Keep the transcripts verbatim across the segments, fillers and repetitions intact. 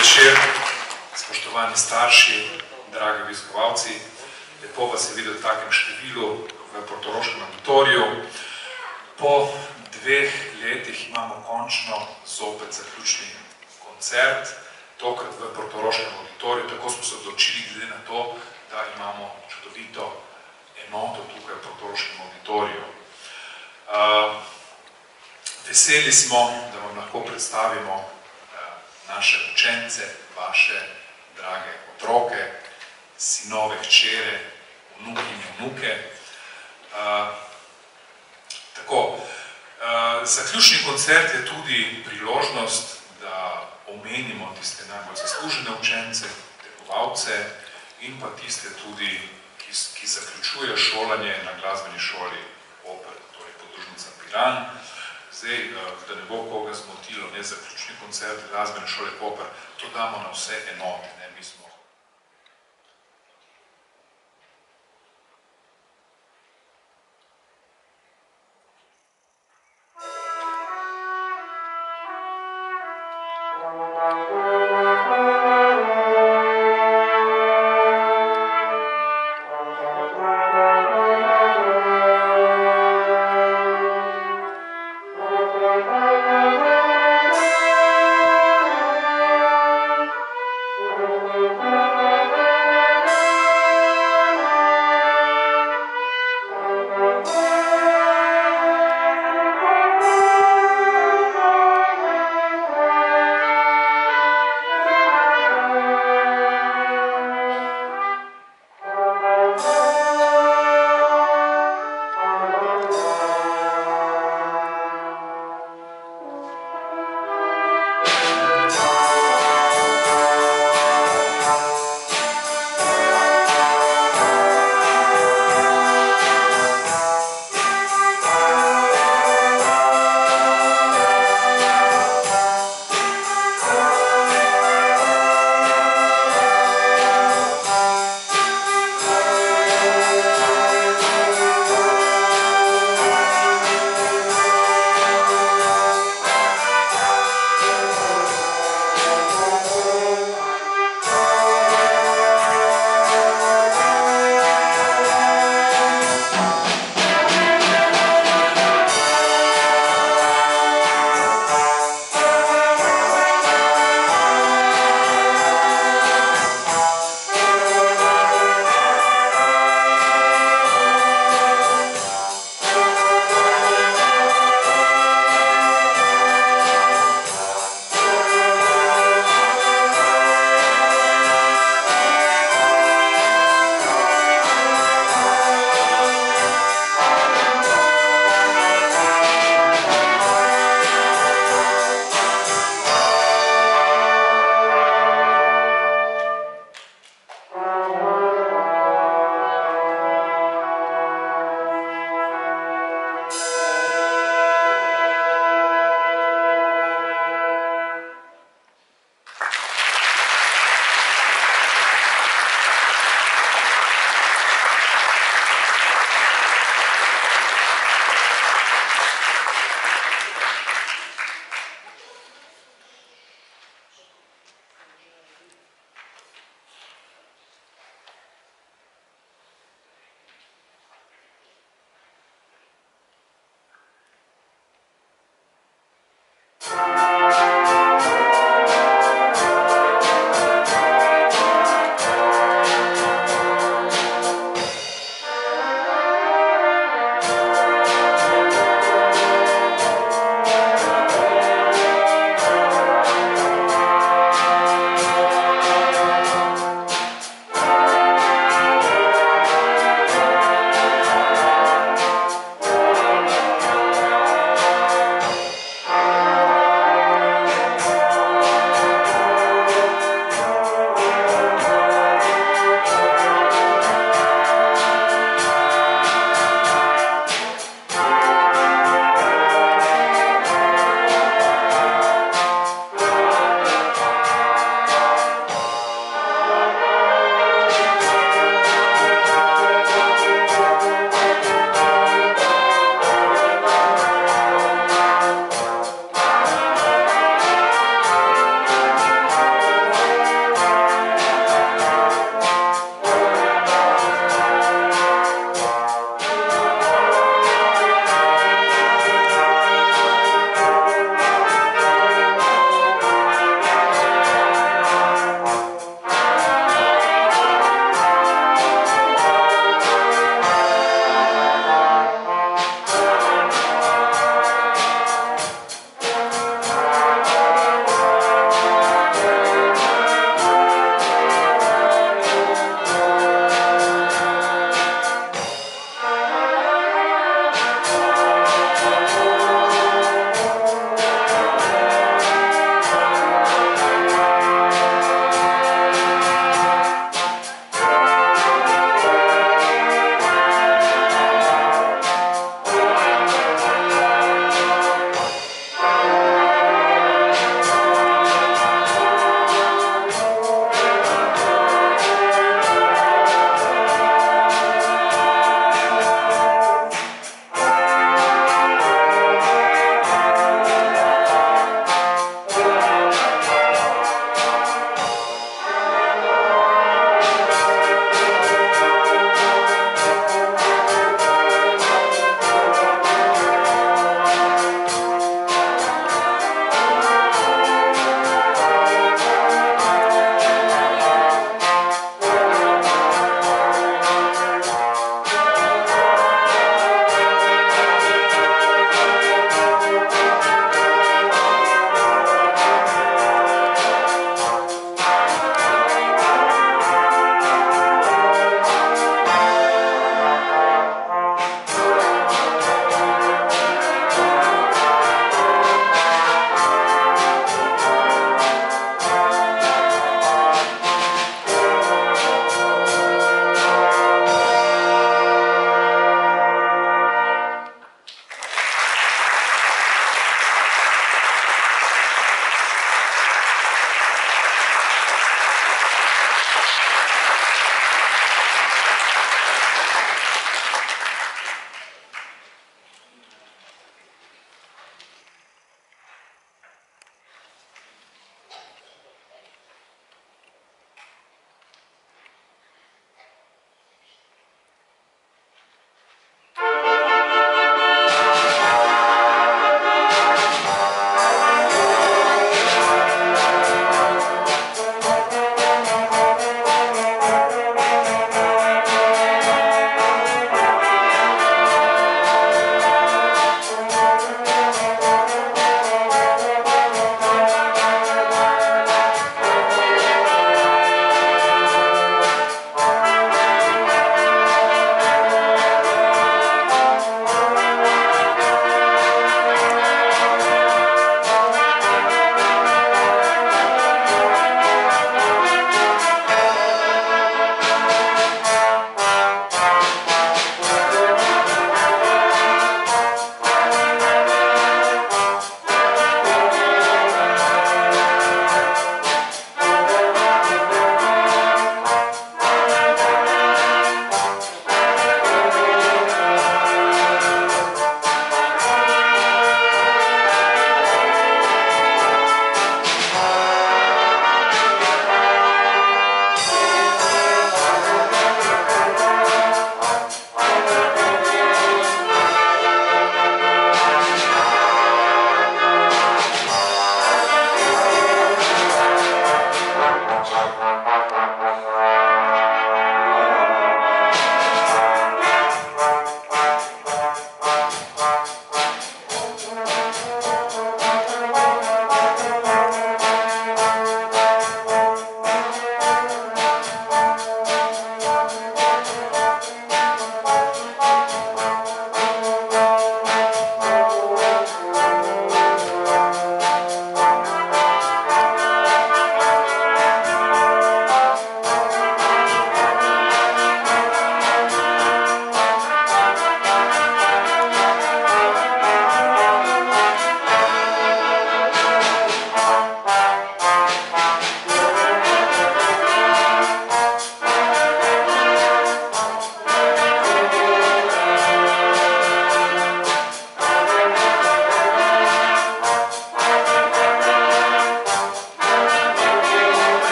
večer, spoštovani starši, dragi obiskovalci. Lepo vas je videti v takem številu v portoroškem auditoriju. Po dveh letih imamo končno zopet zaključni koncert, tokrat v portoroškem auditoriju. Tako smo se odločili glede na to, da imamo čudovito enoto tukaj v portoroškem auditoriju. Veseli smo, da vam lahko predstavimo naše učence, vaše drage otroke, sinove, hčere, vnuki in vnuke. Tako, zaključni koncert je tudi priložnost, da omenimo tiste najbolj zaslužene učence, tekmovalce in pa tiste tudi, ki, ki zaključujejo šolanje na glasbeni šoli Oper, torej podružnica Piran. Zdaj, da ne bo koga zmotilo, ne zaključni koncert glasbene šole Koper, to damo na vse enote, ne, mi smo. Thank you.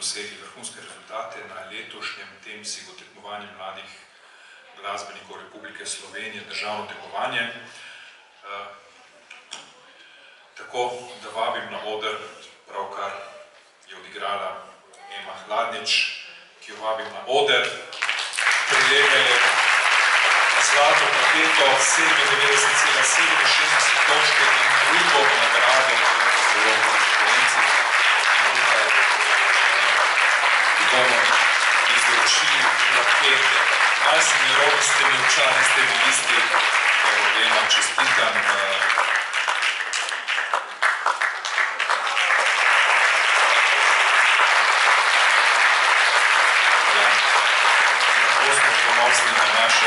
dosegli vrhunske rezultate na letošnjem Temsigu tekmovanja mladih glasbenikov Republike Slovenije, državno tekmovanje. Tako, da vabim na oder, pravkar je odigrala Ema Hladnič, ki jo vabim na oder, prejemele zlato paketo sedemindevetdeset cela sedeminšestdeset točke in drugo nagrado v zelo konkurenci. Bomo izročili plakete. Malo se mi robi, ste mi občani, ste mi listi, Ema, čestitam. Lahko smo ponosni na naše,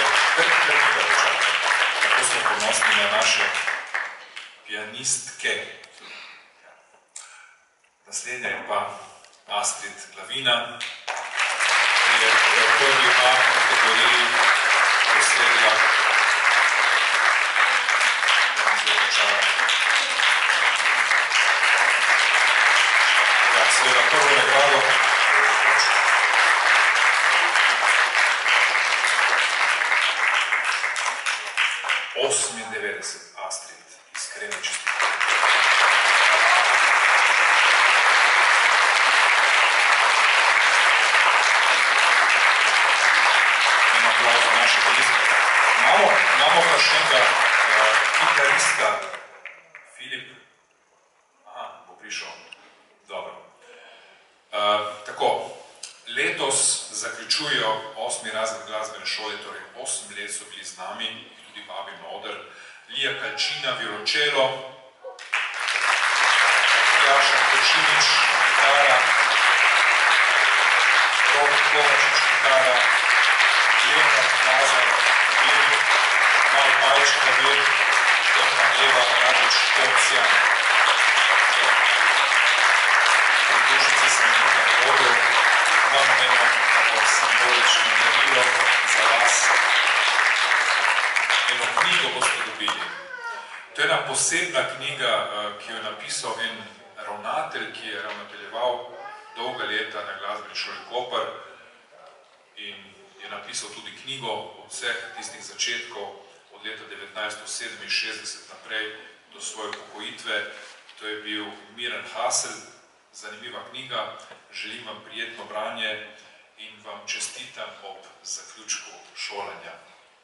lahko smo ponosni na naše pianistke. Naslednja je pa Astrid Glavina, ki je v prvi A kategoriji dosegla ja, seveda prvo nagrado. osemindevetdeset, Astrid, iskreno čestitam. Imamo, imamo pa še enega uh, kitarista, Filip. Aha, bo prišel. Dobro. Uh, tako, letos zaključujejo osmi razred glasbene šole, torej osem let so bili z nami, jih tudi vabim na oder, Lija Kalčina, violončelo, Jaša Kočinič, kitara, Rok Kovačič, kitara, Leonard Lazar, klavir, Mal Pajč, klavir, in pa Eva Radič, opcija. Pridušnice sem nekaj vodil, imam eno tako simbolično darilo za vas. Eno knjigo boste dobili. To je ena posebna knjiga, ki jo je napisal en ravnatelj, ki je ravnateljeval dolga leta na glasbeni šoli Koper in je napisal tudi knjigo od vseh tistih začetkov od leta devetnajststo sedeminšestdeset naprej do svoje upokojitve. To je bil Miran Hasel, zanimiva knjiga, želim vam prijetno branje in vam čestitam ob zaključku šolanja.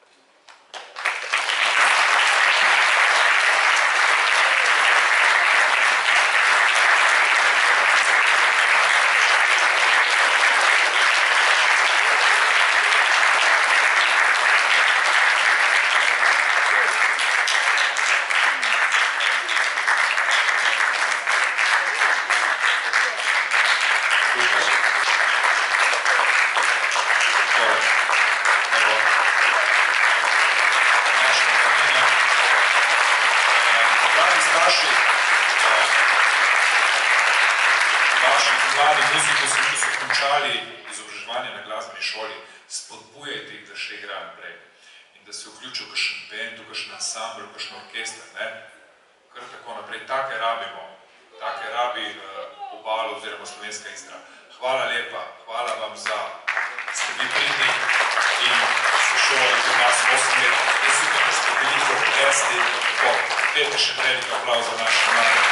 Hvala lepa, hvala vam za, ste bili pridni in ste šolali do nas osem let. Jaz upam, da ste bili protesti, tako, dajte še velik aplauz za naše mlade.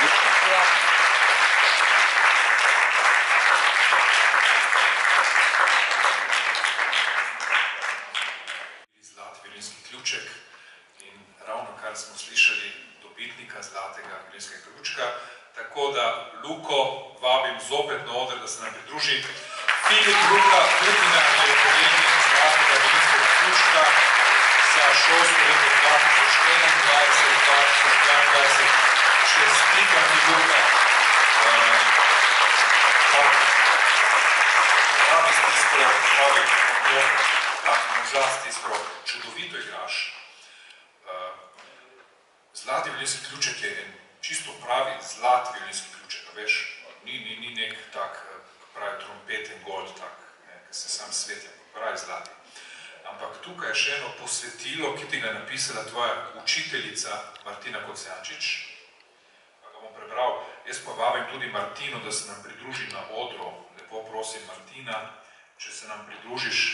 Zlati violinski ključek in ravno kar smo slišali dobitnika zlatega violinskega ključka, tako da Luko vabim zopet na oder, da se nam pridruži. Filip Luka Kutina je prejemnik zlatega violinskega ključka za šolsko leto dva tisoč enaindvajset dva tisoč dvaindvajset. Čestitam ti, Luka. Pravi stisko, pravi moža stisko, čudovito igraš. Zlati violinski ključek je en čisto pravi zlat violinski ključek, veš, ni, ni, ni nek tak pravi trompeten gold, tak, ne, ki se sam svetlja, pravi zlati. Ampak tukaj je še eno posvetilo, ki ti ga je napisala tvoja učiteljica Martina Kocijančič. Pa ga bom prebral. Jaz pa vabim tudi Martino, da se nam pridruži na odru. Lepo prosim, Martina, če se nam pridružiš.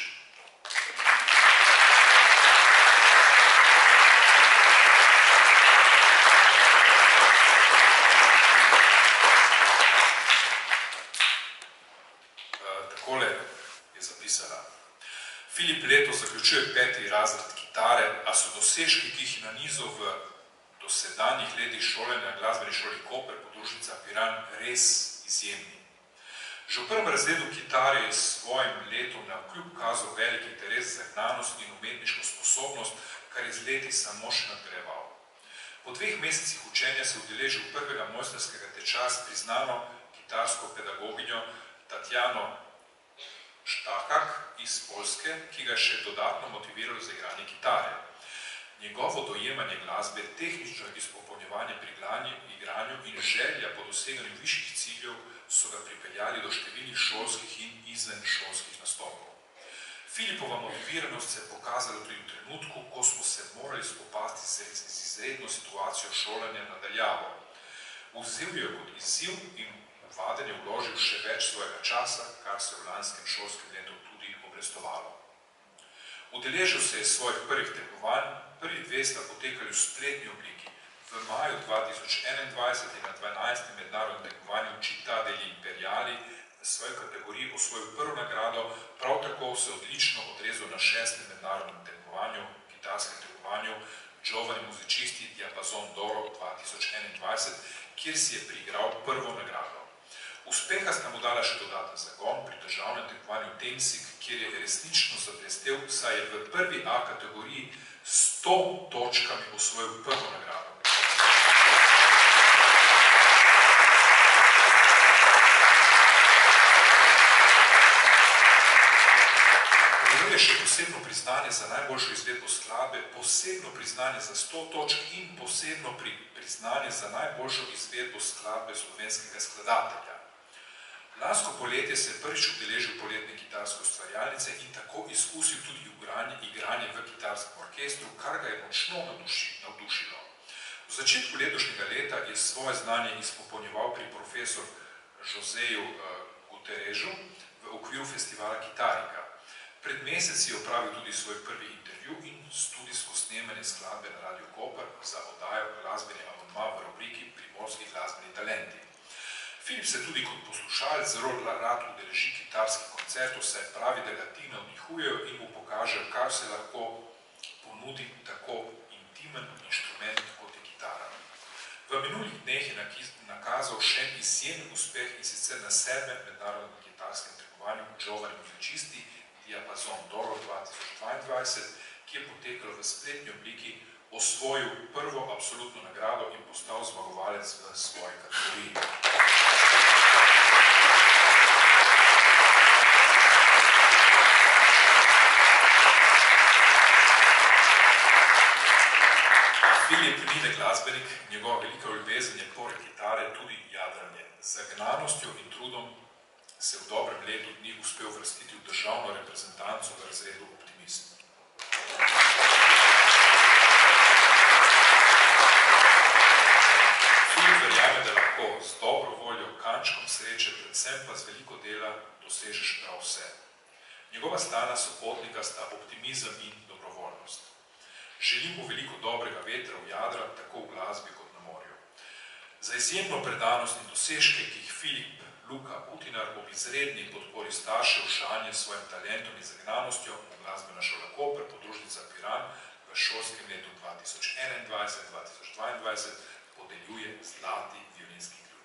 Filip letos zaključuje peti razred kitare, a so dosežki, ki jih je nanizal v dosedanjih letih šolanja glasbeni šoli Koper, podružnica Piran, res izjemni. Že v prvem razredu kitare je s svojim letom navkljub kazal velik interes za znanost in umetniško sposobnost, kar je z leti samo še nadgrajeval. Po dveh mesecih učenja se udeležil prvega mojstrskega tečaja s priznano kitarsko pedagoginjo Tatjano Štakak iz Poljske, ki ga še dodatno motiviralo za igranje kitare. Njegovo dojemanje glasbe, tehnično izpopolnjevanje pri igranju in želja po doseganju višjih ciljev so ga pripeljali do številnih šolskih in izvenšolskih nastopov. Filipova motiviranost se je pokazala tudi v trenutku, ko smo se morali spopasti z izredno situacijo šolanja nadaljavo. Vzel jo kot izziv in vadenje vložil še več svojega časa, kar se v lanskem šolskem letu tudi obrestovalo. Udeležil se je svojih prvih tekmovanj, prvi dve sta potekali v spletni obliki. V maju dva tisoč enaindvajset je na dvanajstem mednarodnem tekmovanju Città degli Imperiali v svoji kategoriji osvojil prvo nagrado, prav tako se odlično odrezal na šestem mednarodnem tekmovanju, kitarskem tekmovanju Giovani Musicisti Diapason d'Oro dva tisoč enaindvajset, kjer si je priigral prvo nagrado. Uspeha sta mu dala še dodaten zagon pri državnem tekmovanju Tensik, kjer je resnično zablestel, saj je v prvi A kategoriji sto točkami osvojil prvo nagrado. Prejel je še posebno priznanje za najboljšo izvedbo skladbe, posebno priznanje za sto točk in posebno priznanje za najboljšo izvedbo skladbe slovenskega skladatelja. Lansko poletje se je prvič udeležil poletne kitarske ustvarjalnice in tako izkusil tudi igranje v kitarskem orkestru, kar ga je močno navdušilo. V začetku letošnjega leta je svoje znanje izpopolnjeval pri profesor Joseju Guterresu v okviru festivala Kitarika. Pred meseci je opravil tudi svoj prvi intervju in studijsko snemanje skladbe na Radio Koper za oddajo Glasbeni abonma v rubriki Primorski glasbeni talenti. Filip se tudi kot poslušalec zelo rad udeleži kitarskih koncertov, saj pravi, da ga ti navdihujejo in mu pokažejo, kar se lahko ponudi tako intimen inštrument kot je kitara. V minulih dneh je nakazal še izjemen uspeh in sicer na sedmem mednarodnem kitarskem tekmovanju Giovani Musicisti Diapason d'Oro dva tisoč dvaindvajset, ki je potekalo v spletni obliki, osvojil prvo absolutno nagrado in postal zmagovalec v svoji kategoriji. Filip ni le glasbenik, njegova velika ljubezen je poleg kitare tudi jadranje. Z zagnanostjo in trudom se v dobrem letu dni uspel vrstiti v državno reprezentanco v razredu Optimist. Filip verjame, da lahko z dobro voljo, kančkom sreče, predvsem pa z veliko dela dosežeš prav vse. Njegova stalna sopotnika sta optimizem in dobrovoljnost. Želim mu veliko dobrega vetra v jadra, tako v glasbi kot na morju. Za izjemno predanost in dosežke, ki jih Filip Luka Butinar ob izredni podpori staršev žanje s svojim talentom in zagnanostjo v Glasbena šola Koper, podružnica Piran, v šolskem letu dva tisoč enaindvajset dva tisoč dvaindvajset podeljuje zlati violinski ključ.